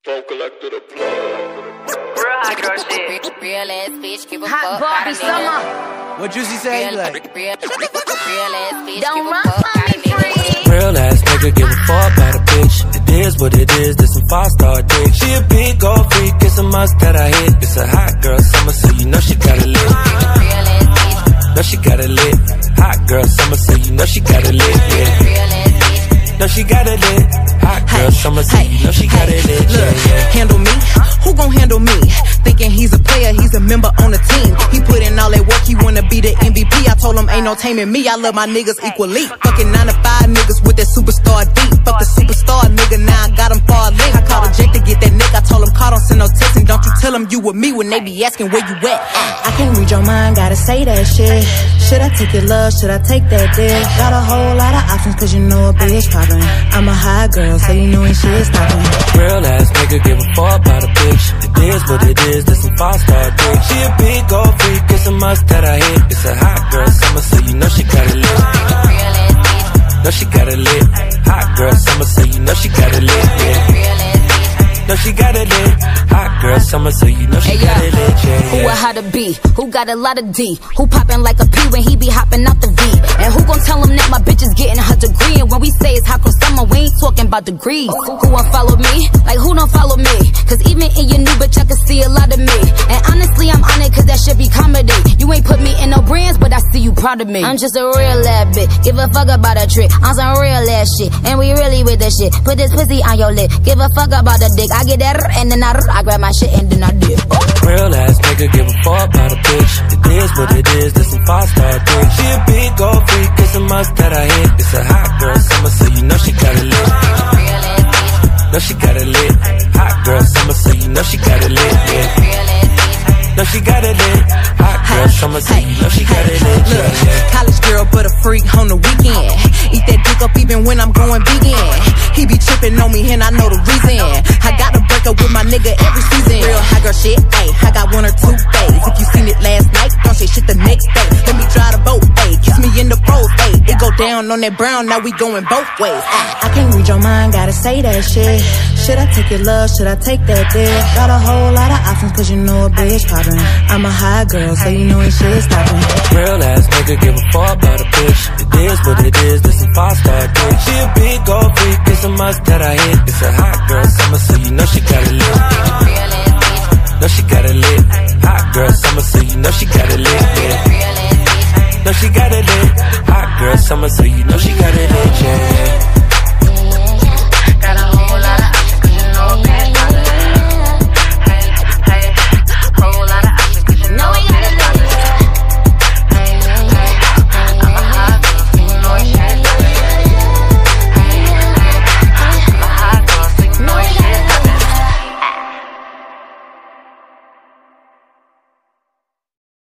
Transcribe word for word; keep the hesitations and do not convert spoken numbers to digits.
Phone collector the plug. Real hot girl shit. Real ass bitch, give a Hot fuck. Barbie summer. What Juicy say? Real, Like, real, real ass bitch, Don't give a run fuck. from me, free. real ass nigga, give a fuck about a bitch. It is what it is, this some five-star dick. She a big old freak, it's a must that I hit. It's a hot girl summer, so you know she got it lit. Real ass bitch, Know she got it lit. Hot girl summer, so you know she got it lit. Yeah. real ass bitch. Know she got it lit. Hot girl summer, so you know she got it lit. Look, Yeah, yeah. handle me? Who gon' handle me? Thinking he's a player, he's a member on the team. He put in all that work, he wanna be the M V P. I told him ain't no taming me, I love my niggas equally. Fucking nine to five niggas with that superstar deep. Fuck the superstar nigga, now I got him far link. I called a Jake to get that nigga, I told him call, don't send no text. And don't you tell him you with me when they be asking where you at. I can't read your mind, gotta say that shit. Should I take your love, should I take that dick? Got a whole lot of options cause you know a bitch poppin'. I'm a high girl, so you know ain't shit stoppin'. Real ass nigga, give a fuck about a bitch. It is what it is, this some five-star dick. She a big old freak, it's a must that I hit. It's a hot girl summer, so you know she got it lit. Real ass bitch, Know she got it lit. Hot girl summer, so you know she got it lit. Yeah. real ass bitch. Know she got it lit. Hot girl summer, so you know she Hey, got yo, it lit. Yeah, who a yeah. how to be? Who got a lot of D? Who poppin' like a P when he be hopping out the V? And who gon' tell him that my bitch is getting her degree? And when we say it's hot girl summer, we ain't talking about degrees. Who won't follow me? Like who don't follow me? Cause even in your new bitch I can see a lot of me. And honestly I'm on it cause that shit be comedy. You ain't put me in no brands but I see you proud of me. I'm just a real ass bitch, give a fuck about a trick. I'm some real ass shit, and we really with the shit. Put this pussy on your lip, give a fuck about the dick. I get that and then I, I grab my shit and then I dip. Real ass nigga, give a fuck about a bitch. It is what it is, this some five-star dick. She a big old freak, it's a must that I hit. It's a hot girl summer, so you know she got it lit. Real ass bitch, Know she got it lit. Hot girl summer, so you know she got it lit. Yeah. real ass bitch. Know she got it lit. Hot girl summer, so you know she got it lit. Look, Yeah, yeah. college girl, but a freak on the weekend. Eat that dick up even when I'm going vegan. He be tripping on me and I know the reason. I gotta break up with my nigga every season. Real high girl shit, ayy. I got one or two days. If you seen it last night, don't say shit the next day. Let me drive the boat, ayy. Kiss me in the pros, ayy. It go down on that brown, now we going both ways. Ay, I can't read your mind, gotta say that shit. Should I take your love, should I take that dick? Got a whole lot of options cause you know a bitch poppin'. I'm a high girl, so you know ain't shit stoppin'. Real ass nigga, give a fuck about a bitch. It is what it is, this some five-star dick. She a big old freak, it's a must that I hit. It's a hot girl summer, so you know she